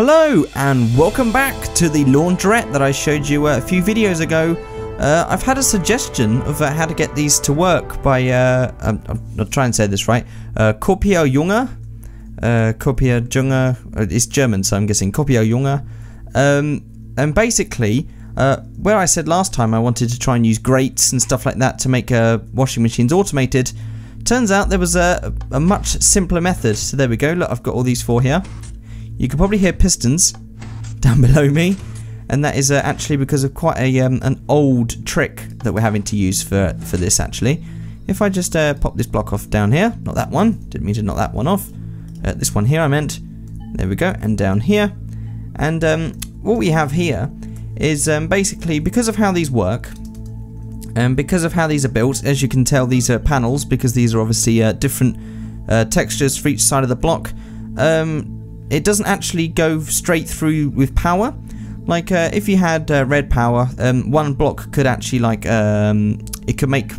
Hello and welcome back to the Launderette that I showed you a few videos ago. I've had a suggestion of how to get these to work by, I'll try and say this right, KopierJunge. KopierJunge, it's German so I'm guessing KopierJunge. And basically, where I said last time I wanted to try and use grates and stuff like that to make washing machines automated, turns out there was a much simpler method. So there we go, look, I've got all these four here. You can probably hear pistons down below me, and that is actually because of quite a an old trick that we're having to use for this actually. If I just pop this block off down here, not that one, didn't mean to knock that one off, this one here I meant, there we go, and down here, and what we have here is basically because of how these work, and because of how these are built, as you can tell these are panels because these are obviously different textures for each side of the block. It doesn't actually go straight through with power. Like if you had Redpower, one block could actually like it could make.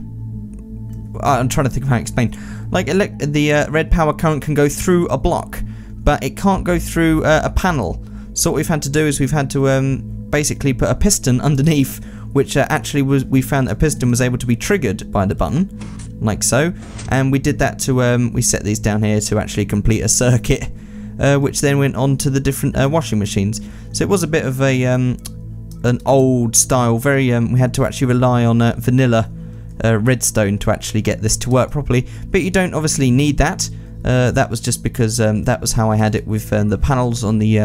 I'm trying to think of how to explain. Like the Redpower current can go through a block, but it can't go through a panel. So what we've had to do is we've had to basically put a piston underneath, which actually we found that a piston was able to be triggered by the button, like so. And we did that to we set these down here to actually complete a circuit. Which then went on to the different washing machines. So it was a bit of a an old style, very we had to actually rely on vanilla redstone to actually get this to work properly, but you don't obviously need that. That was just because that was how I had it with the panels on the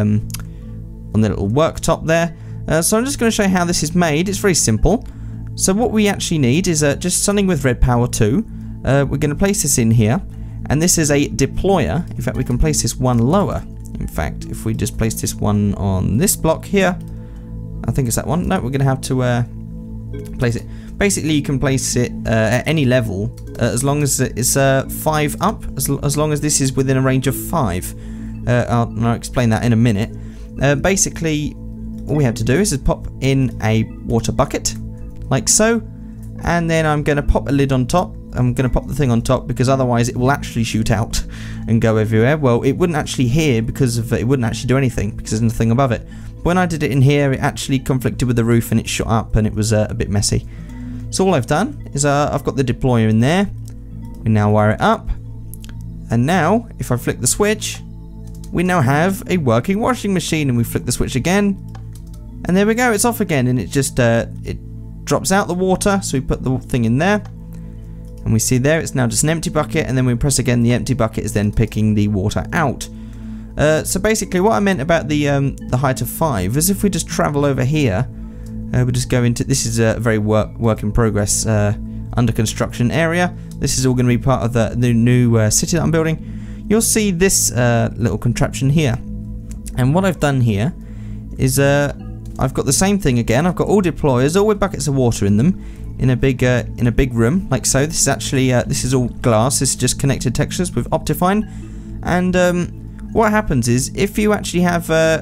little worktop there. So I'm just going to show you how this is made. It's very simple. So what we actually need is just something with Redpower 2. We're going to place this in here. And this is a deployer. In fact, we can place this one lower. In fact, if we just place this one on this block here, I think it's that one. No, we're going to have to place it. Basically, you can place it at any level as long as it's 5 up, as long as this is within a range of 5. I'll explain that in a minute. Basically, all we have to do is just pop in a water bucket, like so, and then I'm going to pop a lid on top. I'm going to pop the thing on top because otherwise it will actually shoot out and go everywhere. Well, it wouldn't actually here because of it wouldn't actually do anything because there's nothing above it. When I did it in here, it actually conflicted with the roof and it shot up and it was a bit messy. So all I've done is I've got the deployer in there. We now wire it up, and now if I flick the switch, we now have a working washing machine. And we flick the switch again, and there we go. It's off again, and it just it drops out the water. So we put the thing in there. And we see there it's now just an empty bucket, and then we press again, the empty bucket is then picking the water out. So basically what I meant about the height of 5 is if we just travel over here, we just go into, this is a very work in progress under construction area. This is all going to be part of the new city that I'm building. You'll see this little contraption here. And what I've done here is I've got the same thing again. I've got all deployers, all with buckets of water in them. In a big room, like so. This is actually this is all glass. This is just connected textures with Optifine. And what happens is if you actually have a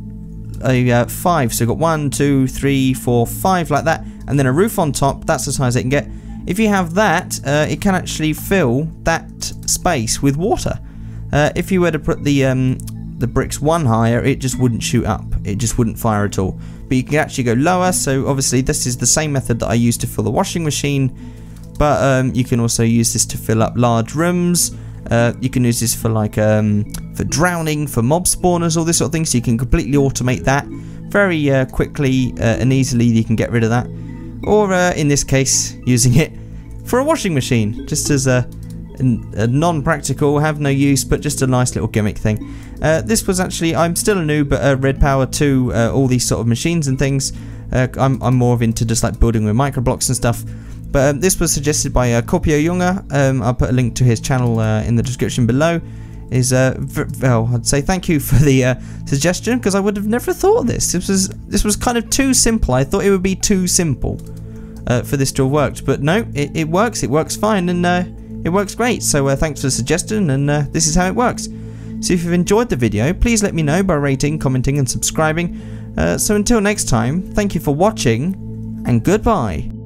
5, so you've got 1, 2, 3, 4, 5 like that, and then a roof on top. That's as high as it can get. If you have that, it can actually fill that space with water. If you were to put the bricks one higher, it just wouldn't shoot up. It just wouldn't fire at all. But you can actually go lower, so obviously this is the same method that I used to fill the washing machine, but you can also use this to fill up large rooms. You can use this for like for drowning, for mob spawners, all this sort of thing, so you can completely automate that very quickly and easily. You can get rid of that, or in this case using it for a washing machine, just as a non-practical, have no use, but just a nice little gimmick thing. This was actually, I'm still a noob, but Redpower 2, all these sort of machines and things, I'm more into just like building with microblocks and stuff. But this was suggested by KopierJunge. I'll put a link to his channel in the description below. Well, I'd say thank you for the suggestion, because I would have never thought of this. This was kind of too simple. I thought it would be too simple for this to have worked, but no, it works. It works fine, and it works great. So thanks for the suggestion, and this is how it works. So if you've enjoyed the video, please let me know by rating, commenting and subscribing. So until next time, thank you for watching, and goodbye.